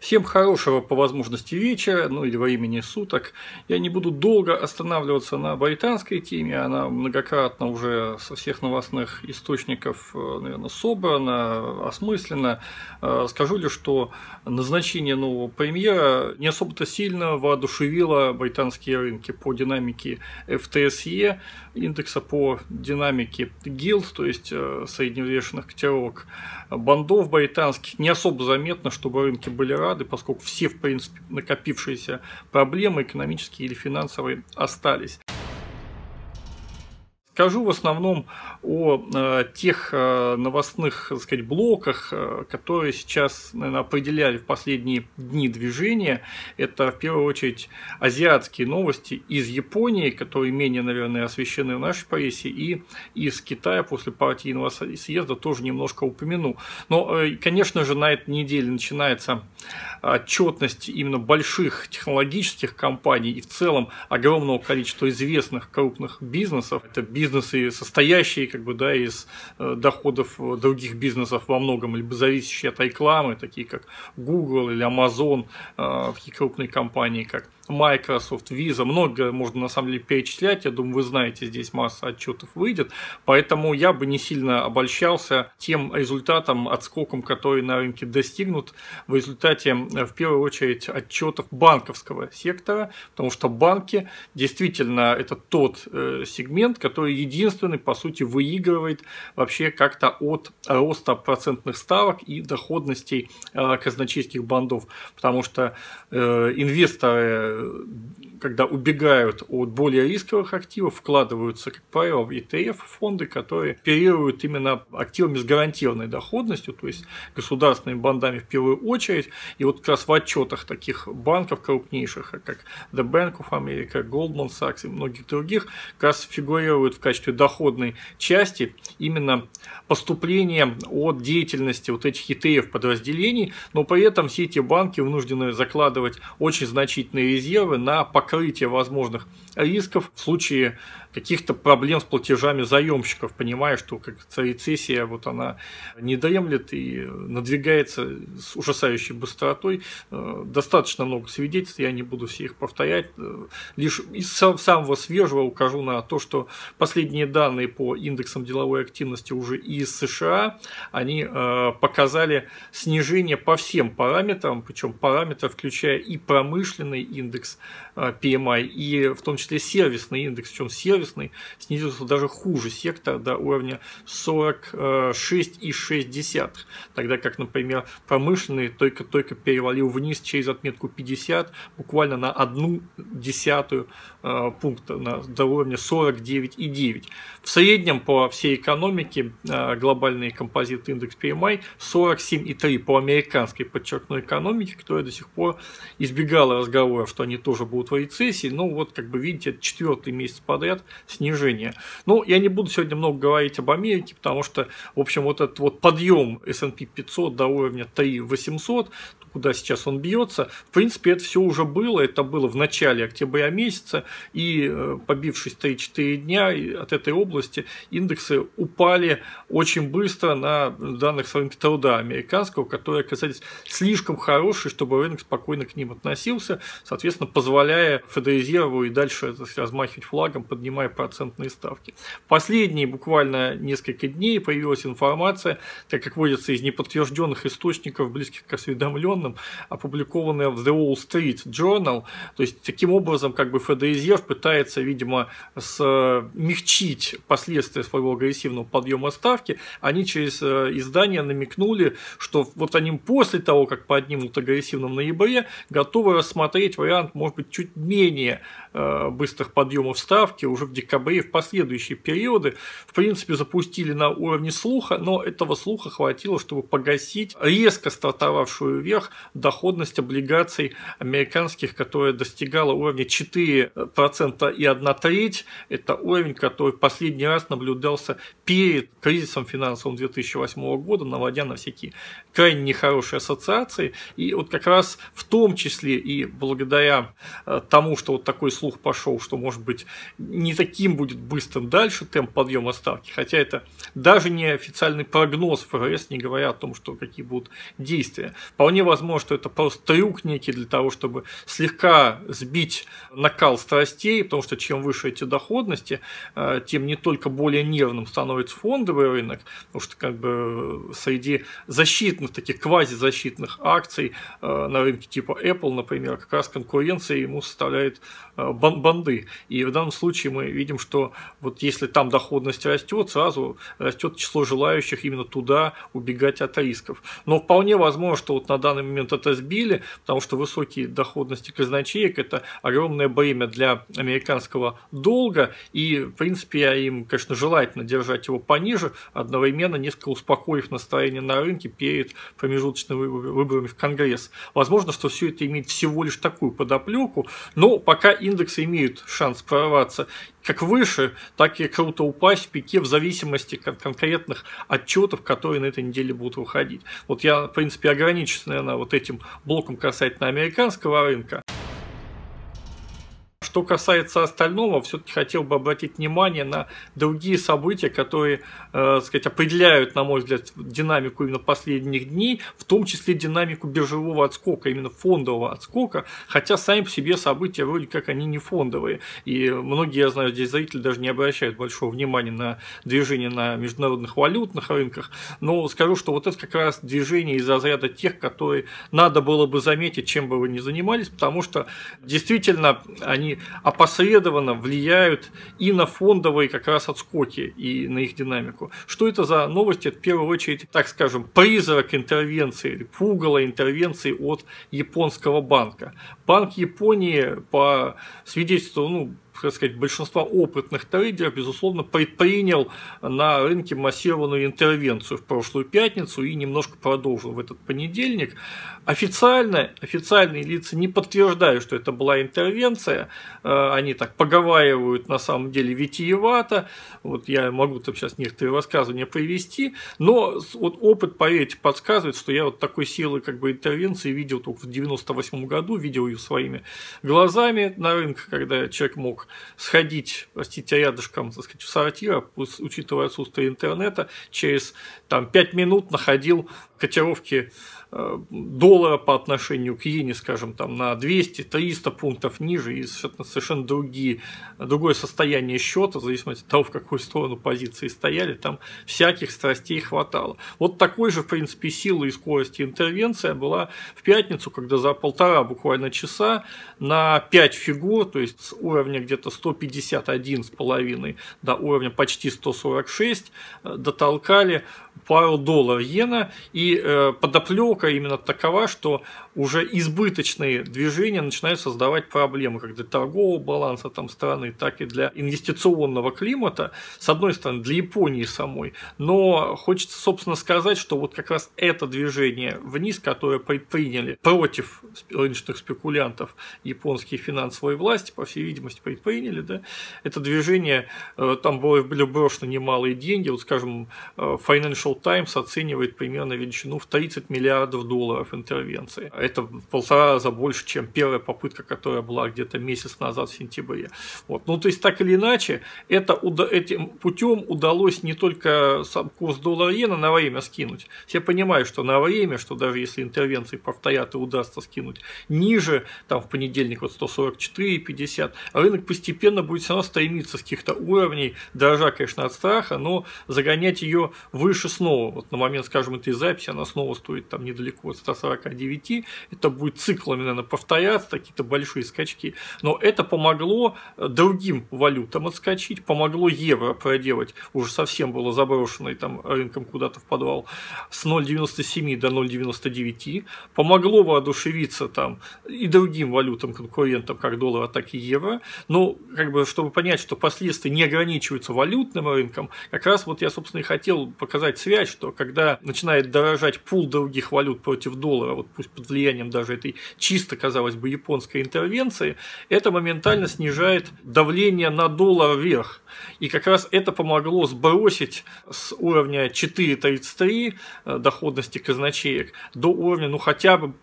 Всем хорошего по возможности вечера, ну или во времени суток. Я не буду долго останавливаться на британской теме, она многократно уже со всех новостных источников, наверное, собрана, осмыслена. Скажу лишь, что назначение нового премьера не особо-то сильно воодушевило британские рынки по динамике FTSE, индекса по динамике Gilt, то есть средневзвешенных котировок бандов британских. Не особо заметно, чтобы рынки были рады, поскольку все, в принципе, накопившиеся проблемы экономические или финансовые остались. Скажу в основном о тех новостных, так сказать, блоках, которые сейчас, наверное, определяли в последние дни движения. Это, в первую очередь, азиатские новости из Японии, которые менее, наверное, освещены в нашей прессе, и из Китая после партийного съезда тоже немножко упомяну. Но, конечно же, на этой неделе начинается отчетность именно больших технологических компаний и в целом огромного количества известных крупных бизнесов. Это бизнесы, состоящие из доходов других бизнесов во многом, либо зависящие от рекламы, такие как Google или Amazon, такие крупные компании, как Microsoft, Visa, много можно на самом деле перечислять, я думаю, вы знаете, здесь масса отчетов выйдет, поэтому я бы не сильно обольщался тем результатом, отскоком, который на рынке достигнут в результате, в первую очередь, отчетов банковского сектора, потому что банки действительно это тот сегмент, который единственный, по сути, выигрывает вообще как-то от роста процентных ставок и доходностей казначейских бандов, потому что инвесторы, когда убегают от более рисковых активов, вкладываются, как правило, в ETF-фонды, которые оперируют именно активами с гарантированной доходностью, то есть государственными бандами в первую очередь. И вот как раз в отчетах таких банков крупнейших, как The Bank of America, Goldman Sachs и многих других, как раз фигурируют в качестве доходной части именно поступления от деятельности вот этих ETF-подразделений, но при этом все эти банки вынуждены закладывать очень значительные резервы на покрытие возможных рисков в случае каких-то проблем с платежами заемщиков, понимая, что рецессия вот она не дремлет и надвигается с ужасающей быстротой. Достаточно много свидетельств, я не буду все их повторять. Лишь из самого свежего укажу на то, что последние данные по индексам деловой активности уже из США, они показали снижение по всем параметрам, причем параметры, включая и промышленный индекс PMI, и в том числе сервисный индекс, причем сервисный снизился даже хуже сектора до уровня 46,6, тогда как, например, промышленный только перевалил вниз через отметку 50, буквально на 0,1 пункта, до уровня 49,9. В среднем по всей экономике глобальный композит индекс PMI 47,3 по американской, подчеркну, экономике, которая до сих пор избегала разговоров, что они тоже будут в рецессии. Ну вот, как бы видите, это 4-й месяц подряд снижение. Ну, я не буду сегодня много говорить об Америке, потому что, в общем, вот этот вот подъем S&P 500 до уровня 3800, куда сейчас он бьется, в принципе, это все уже было. Это было в начале октября месяца, и побившись 3-4 дня от этой области, индексы упали очень быстро на данных с рынка труда американского, которые оказались слишком хорошие, чтобы рынок спокойно к ним относился, соответственно, позволяя Федрезерву и дальше размахивать флагом, поднимая процентные ставки. Последние буквально несколько дней появилась информация, так как водится из неподтвержденных источников, близких к осведомленным, опубликованная в The Wall Street Journal. То есть, таким образом, как бы Федрезерв пытается, видимо, смягчить последствия своего агрессивного подъема ставки. Они через издание намекнули, что вот они после того, как поднимут агрессивно в ноябре, готовы рассмотреть вариант, может быть, чуть менее быстрых подъемов ставки уже в декабре и в последующие периоды. В принципе, запустили на уровне слуха, но этого слуха хватило, чтобы погасить резко стартовавшую вверх доходность облигаций американских, которая достигала уровня 4% и 1/3. Это уровень, который последний раз наблюдался перед кризисом финансовым 2008 года, наводя на всякие крайне нехорошие ассоциации. И вот как раз в том числе и благодаря тому, что вот такой слух пошел, что, может быть, не таким будет быстрым дальше темп подъема ставки, хотя это даже не официальный прогноз ФРС, не говоря о том, что какие будут действия. Вполне возможно, что это просто трюк некий для того, чтобы слегка сбить накал страстей, потому что чем выше эти доходности, тем не только более нервным становится фондовый рынок, потому что как бы среди защитных, таких квазизащитных акций на рынке типа Apple, например, как раз конкуренция ему составляет банды. И в данном случае мы видим, что вот если там доходность растет, сразу растет число желающих именно туда убегать от рисков. Но вполне возможно, что вот на данный момент это сбили, потому что высокие доходности казначеек – это огромное бремя для американского долга, и, в принципе, им, конечно, желательно держать его пониже, одновременно несколько успокоив настроение на рынке перед промежуточными выборами в Конгресс. Возможно, что все это имеет всего лишь такую подоплеку, но пока индексы имеют шанс прорваться как выше, так и круто упасть в пике в зависимости от конкретных отчетов, которые на этой неделе будут выходить. Вот я, в принципе, ограничусь, наверное, вот этим блоком касательно американского рынка. Что касается остального, все-таки хотел бы обратить внимание на другие события, которые, сказать, определяют, на мой взгляд, динамику именно последних дней, в том числе динамику биржевого отскока, именно фондового отскока, хотя сами по себе события вроде как они не фондовые. И многие, я знаю, здесь зрители даже не обращают большого внимания на движение на международных валютных рынках, но скажу, что вот это как раз движение из разряда тех, которые надо было бы заметить, чем бы вы ни занимались, потому что действительно они опосредованно влияют и на фондовые как раз отскоки, и на их динамику. Что это за новости? Это в первую очередь, так скажем, призрак интервенции, или пугало интервенции от японского банка. Банк Японии, по свидетельству, так сказать, большинства опытных трейдеров, безусловно, предпринял на рынке массированную интервенцию в прошлую пятницу и немножко продолжил в этот понедельник. Официальные лица не подтверждают, что это была интервенция, они так поговаривают на самом деле витиевато, вот я могу там сейчас некоторые высказывания привести, но вот опыт, поверьте, подсказывает, что я вот такой силы как бы интервенции видел только в 1998 году, видел ее своими глазами на рынке, когда человек мог сходить, простите, рядышком, так сказать, в сортир, учитывая отсутствие интернета, через 5 минут находил котировки доллара по отношению к иене, скажем, на 200-300 пунктов ниже, и совершенно другое состояние счета, в зависимости от того, в какую сторону позиции стояли, там всяких страстей хватало. Вот такой же, в принципе, силы и скорости интервенция была в пятницу, когда за полтора буквально часа на 5 фигур, то есть с уровня где-то 151,5 до уровня почти 146, дотолкали пару доллар-иена, и подоплека именно такова, что уже избыточные движения начинают создавать проблемы как для торгового баланса страны, так и для инвестиционного климата, с одной стороны, для Японии самой, но хочется, собственно, сказать, что вот как раз это движение вниз, которое предприняли против рыночных спекулянтов японские финансовые власти, по всей видимости, предприняли, да, это движение, там были брошены немалые деньги, вот, скажем, Financial Times оценивает примерно величину в 30 миллиардов долларов интервенции. Это в 1,5 раза больше, чем первая попытка, которая была где-то месяц назад в сентябре. Вот. То есть, так или иначе, этим путем удалось не только сам курс доллара-иена на время скинуть. Все понимают, что на время, что даже если интервенции повторят и удастся скинуть ниже, в понедельник 144,50, рынок постепенно будет все равно стремиться с каких-то уровней, дрожа, конечно, от страха, но загонять ее выше снова. Вот на момент, скажем, этой записи она снова стоит недалеко от 149, это будет циклами, наверное, повторяться, какие-то большие скачки, но это помогло другим валютам отскочить, помогло евро проделать, уже совсем было заброшенной рынком куда-то в подвал, с 0,97 до 0,99, помогло воодушевиться и другим валютам-конкурентам, как доллара, так и евро, но, чтобы понять, что последствия не ограничиваются валютным рынком, как раз вот я, собственно, и хотел показать связь, что когда начинает дорожать пул других валют против доллара, вот пусть под влиянием влиянием даже этой чисто, казалось бы, японской интервенции, это моментально снижает давление на доллар вверх. И как раз это помогло сбросить с уровня 4,33 доходности казначеек до уровня, ну, хотя бы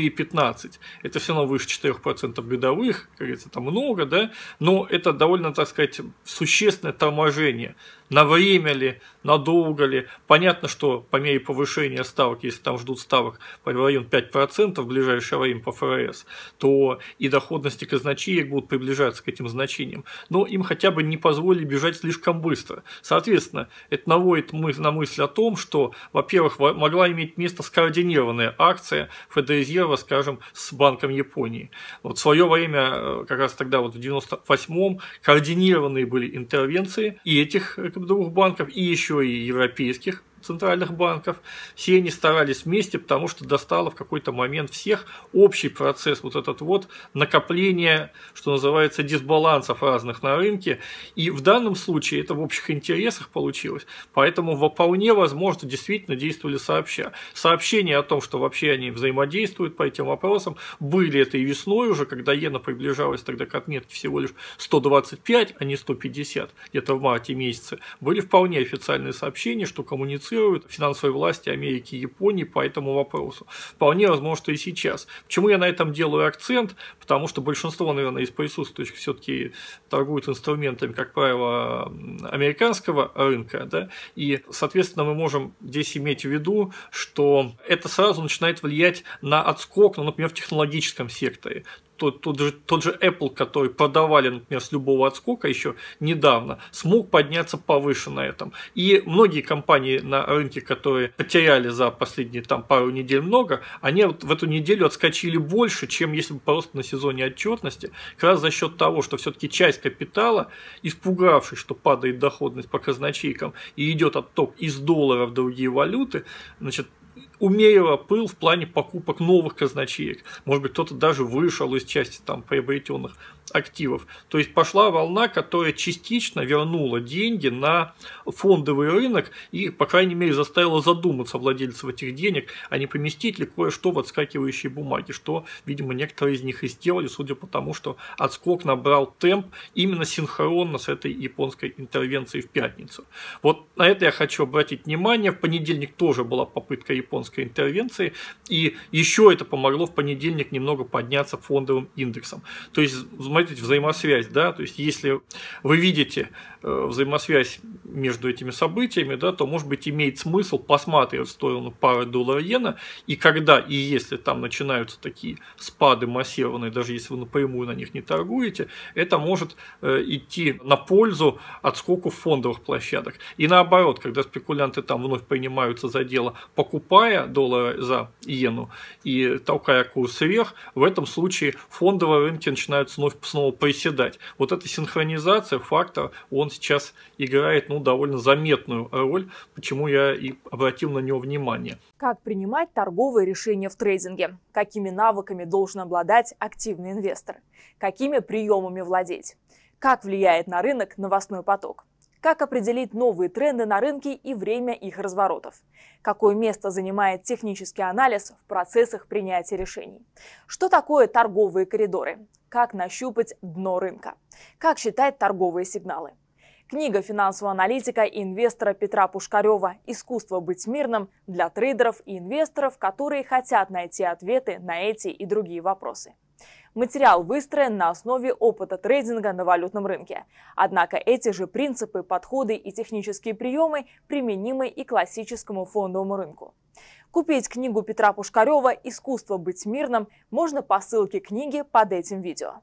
4,15. Это все равно выше 4% годовых, как говорится, это много, да, но это довольно, так сказать, существенное торможение. На время ли, надолго ли. Понятно, что по мере повышения ставок, если там ждут ставок в район 5% в ближайшее время по ФРС, то и доходности казначеек будут приближаться к этим значениям. Но им хотя бы не позволили бежать слишком быстро. Соответственно, это наводит на мысль о том, что, во-первых, могла иметь место скоординированная акция Федрезерва, скажем, с Банком Японии. Вот в свое время, как раз тогда, вот в 98-м, координированные были интервенции и этих двух банков, и еще и европейских центральных банков. Все они старались вместе, потому что достало в какой-то момент всех общий процесс вот этот вот накопления, что называется, дисбалансов разных на рынке. И в данном случае это в общих интересах получилось. Поэтому вполне возможно действительно действовали сообща. Сообщения о том, что вообще они взаимодействуют по этим вопросам, были это и весной уже, когда иена приближалась тогда к отметке всего лишь 125, а не 150, где-то в марте месяце. Были вполне официальные сообщения, что коммуницируют финансовые власти Америки и Японии по этому вопросу. Вполне возможно, что и сейчас. Почему я на этом делаю акцент? Потому что большинство, наверное, из присутствующих все-таки торгуют инструментами, как правило, американского рынка, да? И, соответственно, мы можем здесь иметь в виду, что это сразу начинает влиять на отскок, ну, например, в технологическом секторе. Тот же Apple, который продавали, например, с любого отскока еще недавно, смог подняться повыше на этом. И многие компании на рынке, которые потеряли за последние там пару недель много, они вот в эту неделю отскочили больше, чем если бы просто на сезоне отчетности, как раз за счет того, что все-таки часть капитала, испугавшись, что падает доходность по казначейкам и идет отток из доллара в другие валюты, значит, умерила пыл в плане покупок новых казначеек. Может быть, кто-то даже вышел из части там приобретенных активов. То есть пошла волна, которая частично вернула деньги на фондовый рынок и, по крайней мере, заставила задуматься владельцев этих денег, а не поместить ли кое-что в отскакивающие бумаги, что, видимо, некоторые из них и сделали, судя по тому, что отскок набрал темп именно синхронно с этой японской интервенцией в пятницу. Вот на это я хочу обратить внимание. В понедельник тоже была попытка японской интервенции, и еще это помогло в понедельник немного подняться фондовым индексом. То есть, смотрите, взаимосвязь, да, то есть если вы видите взаимосвязь между этими событиями, да, то, может быть, имеет смысл посматривать в сторону пары доллар-иена, и когда и если там начинаются такие спады массированные, даже если вы напрямую на них не торгуете, это может идти на пользу отскоку фондовых площадок. И наоборот, когда спекулянты там вновь принимаются за дело, покупая доллары за иену и толкая курс вверх, в этом случае фондовые рынки начинают снова приседать. Вот эта синхронизация, фактор, он сейчас играет, ну, довольно заметную роль, почему я и обратил на него внимание. Как принимать торговые решения в трейдинге? Какими навыками должен обладать активный инвестор? Какими приемами владеть? Как влияет на рынок новостной поток? Как определить новые тренды на рынке и время их разворотов? Какое место занимает технический анализ в процессах принятия решений? Что такое торговые коридоры? Как нащупать дно рынка? Как считать торговые сигналы? Книга финансового аналитика и инвестора Петра Пушкарева «Искусство быть мирным» для трейдеров и инвесторов, которые хотят найти ответы на эти и другие вопросы. Материал выстроен на основе опыта трейдинга на валютном рынке. Однако эти же принципы, подходы и технические приемы применимы и к классическому фондовому рынку. Купить книгу Петра Пушкарева «Искусство быть мирным» можно по ссылке книги под этим видео.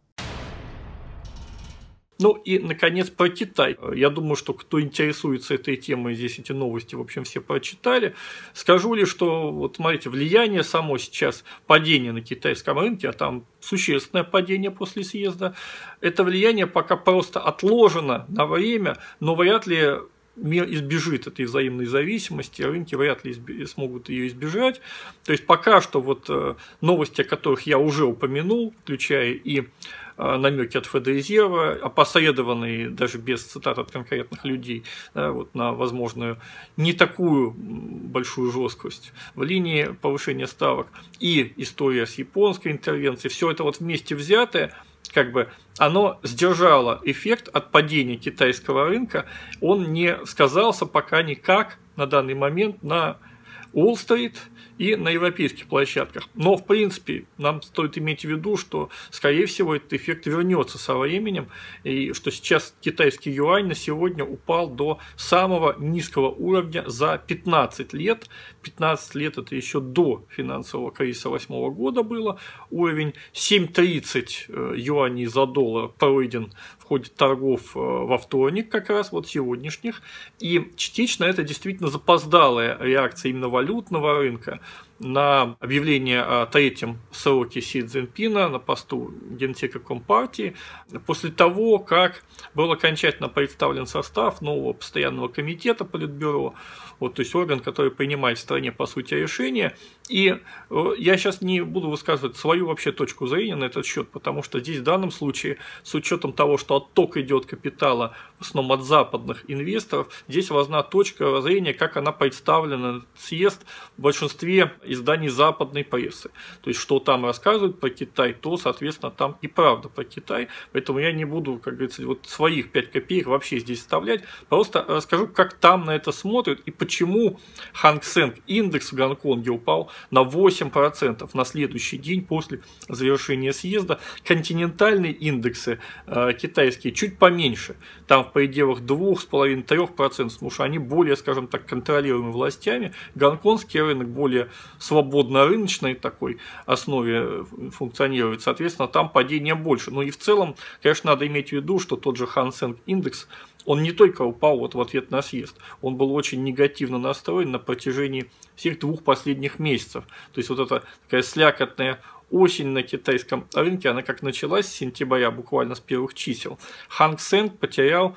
Ну и, наконец, про Китай. Я думаю, что кто интересуется этой темой, здесь эти новости, в общем, все прочитали. Скажу лишь, что, вот смотрите, влияние само сейчас, падение на китайском рынке, а там существенное падение после съезда, это влияние пока просто отложено на время, но вряд ли мир избежит этой взаимной зависимости, рынки вряд ли смогут ее избежать. То есть пока что вот новости, о которых я уже упомянул, включая и намеки от Федрезерва, опосредованные даже без цитат от конкретных людей, да, вот на возможную не такую большую жесткость в линии повышения ставок, и история с японской интервенцией, все это вот вместе взятое, как бы оно сдержало эффект от падения китайского рынка, он не сказался пока никак на данный момент на Уолл-стрит и на европейских площадках. Но, в принципе, нам стоит иметь в виду, что, скорее всего, этот эффект вернется со временем, и что сейчас китайский юань на сегодня упал до самого низкого уровня за 15 лет. 15 лет это еще до финансового кризиса 2008 года было. Уровень 7,30 юаней за доллар пройден в ходе торгов во вторник, как раз вот сегодняшних. И частично это действительно запоздалая реакция именно валютного рынка на объявление о третьем сроке Си Цзиньпина на посту генсека Компартии, после того, как был окончательно представлен состав нового постоянного комитета Политбюро, вот, то есть орган, который принимает в стране, по сути, решения. И я сейчас не буду высказывать свою вообще точку зрения на этот счет, потому что здесь в данном случае, с учетом того, что отток идет капитала в основном от западных инвесторов, здесь важна точка зрения, как она представлена на съезд в большинстве изданий западной прессы. То есть, что там рассказывают про Китай, то, соответственно, там и правда про Китай. Поэтому я не буду, как говорится, вот своих 5 копеек вообще здесь вставлять. Просто расскажу, как там на это смотрят и почему Ханг Сенг индекс в Гонконге упал на 8% на следующий день после завершения съезда. Континентальные индексы китайские чуть поменьше. Там в пределах 2,5-3%, потому что они более, скажем так, контролируемы властями. Гонконгский рынок более свободно-рыночной такой основе функционирует, соответственно, там падение больше. Ну и в целом, конечно, надо иметь в виду, что тот же Ханг Сенг индекс, он не только упал вот в ответ на съезд, он был очень негативно настроен на протяжении всех 2 последних месяцев. То есть, вот эта такая слякотная осень на китайском рынке, она как началась с сентября, буквально с первых чисел. Ханг Сенг потерял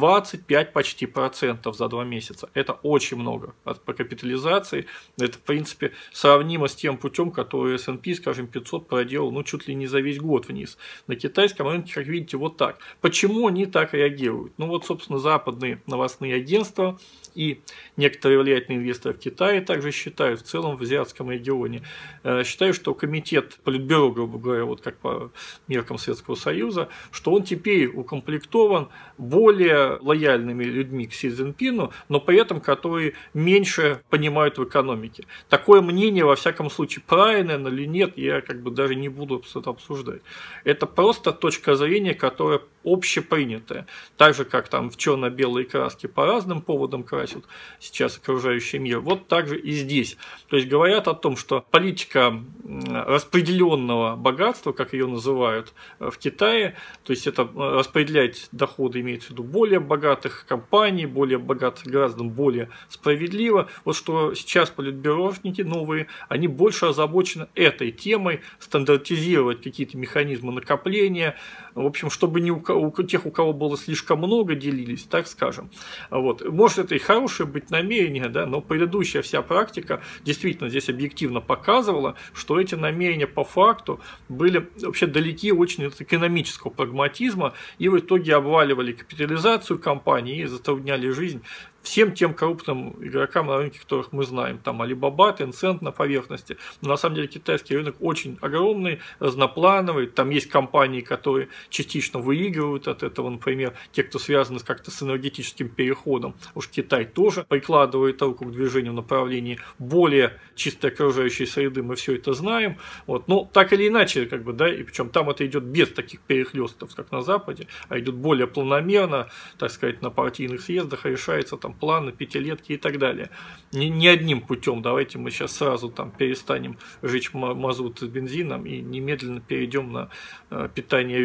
25 почти процентов за 2 месяца. Это очень много по капитализации. Это, в принципе, сравнимо с тем путем, который S&P, скажем, 500 проделал, ну, чуть ли не за весь год вниз. На китайском рынке, как видите, вот так. Почему они так реагируют? Ну, вот, собственно, западные новостные агентства и некоторые влиятельные инвесторы в Китае также считают, в целом в азиатском регионе, считают, что комитет Политбюро, грубо говоря, вот как по меркам Советского Союза, что он теперь укомплектован более лояльными людьми к Си Цзиньпину, но при этом которые меньше понимают в экономике. Такое мнение, во всяком случае, правильное или нет, я как бы даже не буду это обсуждать. Это просто точка зрения, которая общепринятая. Так же, как там в черно-белые краски по разным поводам красят сейчас окружающий мир, вот так же и здесь. То есть говорят о том, что политика распределенного богатства, как ее называют в Китае, то есть это распределять доходы, имеется в виду более богатых компаний, более богатых граждан, более справедливо. Вот что сейчас политбюрошники новые, они больше озабочены этой темой, стандартизировать какие-то механизмы накопления, в общем, чтобы не у тех, у кого было слишком много, делились, так скажем. Вот. Может, это и хорошее быть намерение, да, но предыдущая вся практика действительно здесь объективно показывала, что эти намерения по факту были вообще далеки очень от экономического прагматизма и в итоге обваливали капитализацию компаний и затрудняли жизнь всем тем крупным игрокам на рынке, которых мы знаем. Там Alibaba, Tencent на поверхности. Но на самом деле китайский рынок очень огромный, разноплановый. Там есть компании, которые частично выигрывают от этого. Например, те, кто связаны как-то с энергетическим переходом. Уж Китай тоже прикладывает руку к движению в направлении более чистой окружающей среды. Мы все это знаем. Вот. Но так или иначе, как бы, да, и причем там это идет без таких перехлестов, как на Западе, а идет более планомерно, так сказать, на партийных съездах решается там планы, пятилетки и так далее. Не одним путем. Давайте мы сейчас сразу там перестанем жечь мазут с бензином и немедленно перейдем на питание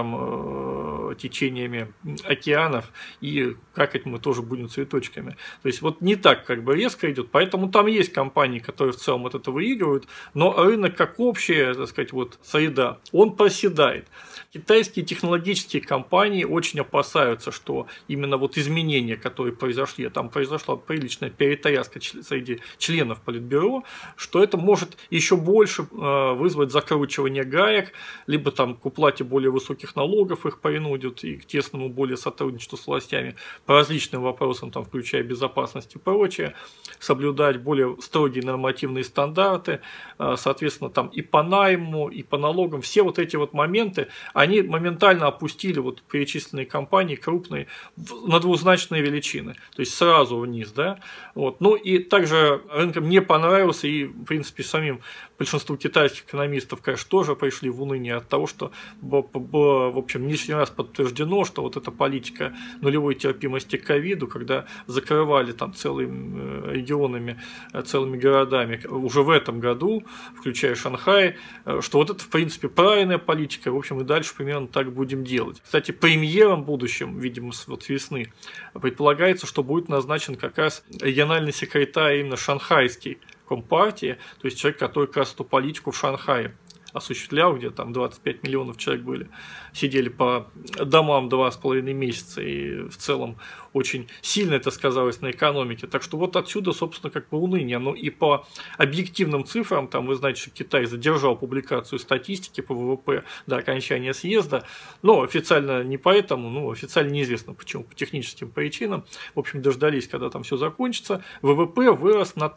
ветром, течениями океанов и какать мы тоже будем цветочками. То есть вот не так как бы резко идет, поэтому там есть компании, которые в целом от этого выигрывают, но рынок как общая, так сказать, вот среда, он проседает. Китайские технологические компании очень опасаются, что именно вот изменения, которые произошли Москве, там произошла приличная перетряска среди членов Политбюро, что это может еще больше вызвать закручивание гаек, либо там к уплате более высоких налогов их принудят и к тесному более сотрудничеству с властями по различным вопросам, там, включая безопасность и прочее, соблюдать более строгие нормативные стандарты, соответственно, там и по найму, и по налогам, все вот эти вот моменты, они моментально опустили вот перечисленные компании крупные на двузначные величины, то есть сразу вниз, да, вот. Ну и также рынкам не понравился, и в принципе самим большинству китайских экономистов, конечно, тоже пришли в уныние от того, что в общем, лишний раз подтверждено, что вот эта политика нулевой терпимости к ковиду, когда закрывали там целыми регионами, целыми городами уже в этом году, включая Шанхай, что вот это, в принципе, правильная политика, в общем, и дальше примерно так будем делать. Кстати, премьером в будущем, видимо, вот с весны, предполагается, что будет назначен как раз региональный секретарь именно шанхайский Компартии, то есть человек, который как раз эту политику в Шанхае осуществлял, где там 25 миллионов человек были, сидели по домам 2,5 месяца, и в целом очень сильно это сказалось на экономике. Так что вот отсюда, собственно, как бы уныние. Но и по объективным цифрам, там вы знаете, что Китай задержал публикацию статистики по ВВП до окончания съезда, но официально не поэтому, ну, официально неизвестно почему, по техническим причинам. В общем, дождались, когда там все закончится. ВВП вырос на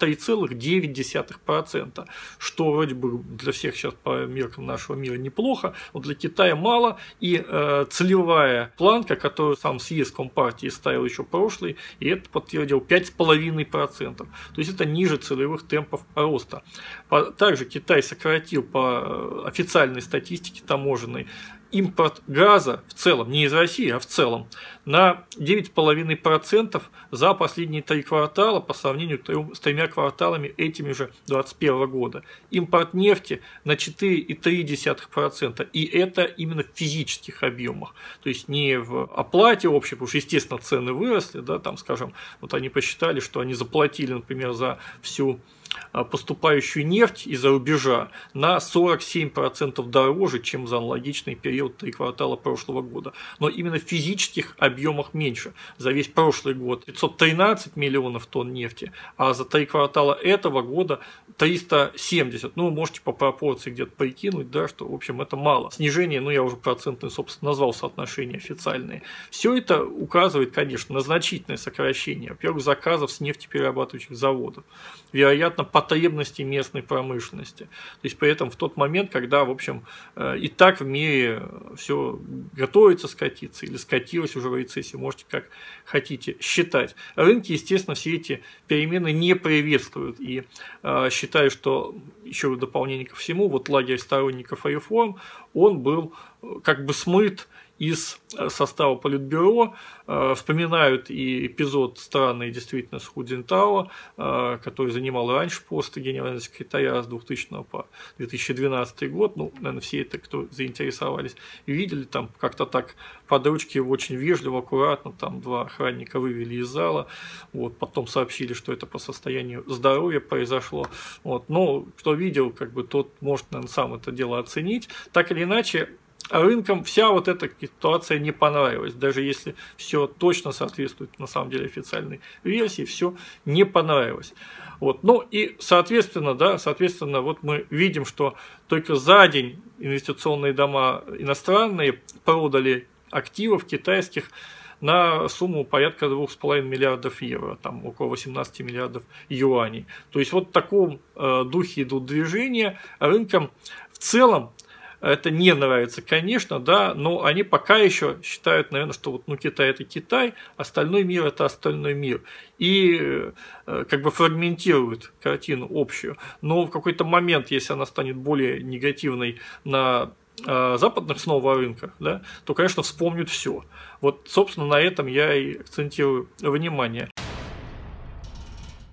3,9%, что вроде бы для всех сейчас по меркам нашего мира неплохо, но для Китая мало, и целевая планка, которую сам съезд Компартии ставил еще прошлый, и это подтвердил 5,5%. То есть это ниже целевых темпов роста. Также Китай сократил по официальной статистике таможенной импорт газа в целом, не из России, а в целом, на 9,5% за последние 3 квартала по сравнению с 3 кварталами этими же 2021 года. Импорт нефти на 4,3%. И это именно в физических объемах. То есть не в оплате общей, потому что, естественно, цены выросли, да, там, скажем, вот они посчитали, что они заплатили, например, за всю поступающую нефть из-за рубежа на 47% дороже, чем за аналогичный период 3 квартала прошлого года. Но именно в физических объемах меньше. За весь прошлый год 513 миллионов тонн нефти, а за 3 квартала этого года 370. Ну, вы можете по пропорции где-то прикинуть, да, что, в общем, это мало. Снижение, ну, я уже процентные, собственно, назвал соотношения официальные. Все это указывает, конечно, на значительное сокращение, во-первых, заказов с нефтеперерабатывающих заводов. Вероятно, потребностей местной промышленности. То есть при этом в тот момент, когда, в общем, и так в мире все готовится скатиться или скатилось уже в рецессию, можете как хотите считать. Рынки, естественно, все эти перемены не приветствуют и считаю, что еще в дополнение ко всему, вот лагерь сторонников реформ, он был как бы смыт из состава Политбюро. Вспоминают и эпизод странный действительно с Ху Цзиньтао, который занимал раньше пост генерального секретаря с 2000 по 2012 год. Ну, наверное, все это, кто заинтересовались, видели, там как-то так под ручки очень вежливо, аккуратно, там 2 охранника вывели из зала, вот, потом сообщили, что это по состоянию здоровья произошло. Вот. Но кто видел, как бы тот может, наверное, сам это дело оценить. Так или иначе, рынкам вся вот эта ситуация не понравилась, даже если все точно соответствует на самом деле официальной версии, все не понравилось. Вот. Ну и соответственно, да, вот мы видим, что только за день инвестиционные дома иностранные продали активов китайских на сумму порядка 2,5 миллиардов евро, там около 18 миллиардов юаней. То есть вот в таком духе идут движения, рынкам в целом это не нравится, конечно, да, но они пока еще считают, наверное, что вот, ну, Китай – это Китай, остальной мир – это остальной мир. И как бы фрагментируют картину общую. Но в какой-то момент, если она станет более негативной на западных снова рынках, да, то, конечно, вспомнят все. Вот, собственно, на этом я и акцентирую внимание.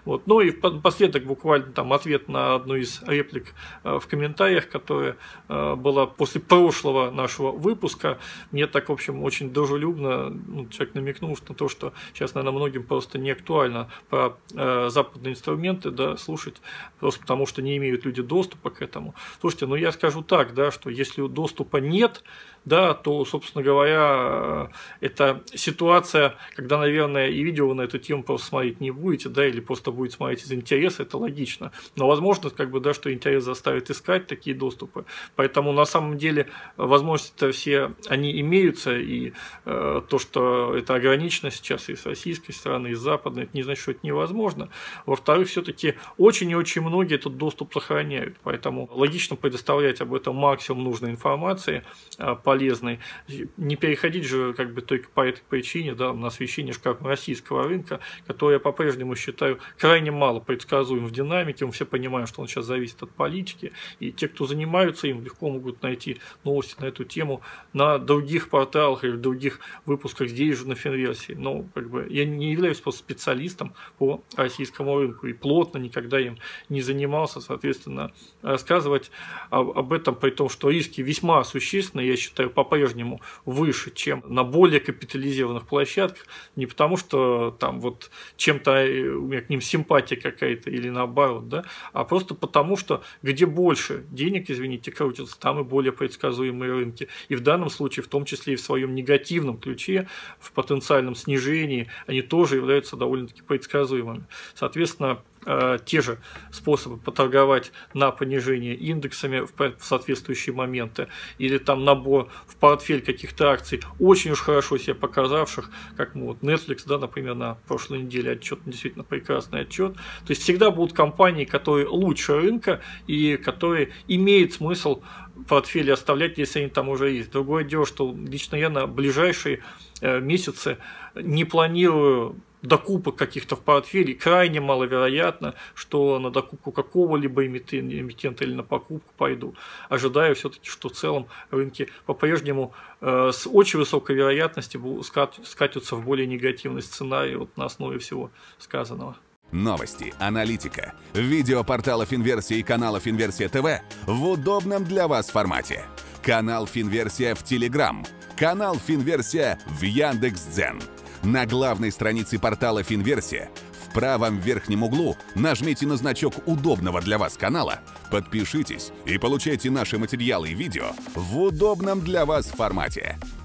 Вот. Ну и напоследок буквально там ответ на одну из реплик в комментариях, которая была после прошлого нашего выпуска. Мне так, в общем, очень дружелюбно человек намекнул на то, что сейчас, наверное, многим просто не актуально про западные инструменты, да, слушать, просто потому что не имеют люди доступа к этому. Слушайте, я скажу так, да, что если доступа нет, да, то, собственно говоря, это ситуация, когда, наверное, и видео вы на эту тему просто смотреть не будете, да, или просто будете смотреть из интереса, это логично. Но возможно, да, что интерес заставит искать такие доступы. Поэтому на самом деле возможности-то все они имеются, и то, что это ограничено сейчас и с российской стороны, и с западной, это не значит, что это невозможно. Во-вторых, все-таки очень и очень многие этот доступ сохраняют. Поэтому логично предоставлять об этом максимум нужной информации, полезной. Не переходить же только по этой причине, да, на освещение шкафа российского рынка, который я по-прежнему считаю крайне мало предсказуем в динамике. Мы все понимаем, что он сейчас зависит от политики, и те, кто занимаются им, легко могут найти новости на эту тему на других порталах или в других выпусках здесь же на Финверсии. Но я не являюсь просто специалистом по российскому рынку и плотно никогда им не занимался, соответственно, рассказывать об этом, при том, что риски весьма существенные, я считаю, по-прежнему выше, чем на более капитализированных площадках, не потому что там вот чем-то у меня к ним симпатия какая-то или наоборот, да, а просто потому что где больше денег, извините, крутится, там и более предсказуемые рынки. И в данном случае, в том числе и в своем негативном ключе, в потенциальном снижении, они тоже являются довольно-таки предсказуемыми. Соответственно, те же способы поторговать на понижение индексами в соответствующие моменты или там набор в портфель каких-то акций, очень уж хорошо себя показавших, как Netflix, да, например, на прошлой неделе отчет, действительно прекрасный отчет. То есть всегда будут компании, которые лучше рынка и которые имеют смысл в портфеле оставлять, если они там уже есть. Другое дело, что лично я на ближайшие месяцы не планирую докупок каких-то в портфеле, крайне маловероятно, что на докупку какого-либо эмитента или на покупку пойду. Ожидаю все-таки, что в целом рынки по-прежнему с очень высокой вероятностью скатятся в более негативный сценарий на основе всего сказанного. Новости, аналитика, видео портала Финверсия и канала Финверсия ТВ в удобном для вас формате. Канал Финверсия в Телеграм, канал Финверсия в Яндекс.Дзен. На главной странице портала Финверсия в правом верхнем углу нажмите на значок удобного для вас канала, подпишитесь и получайте наши материалы и видео в удобном для вас формате.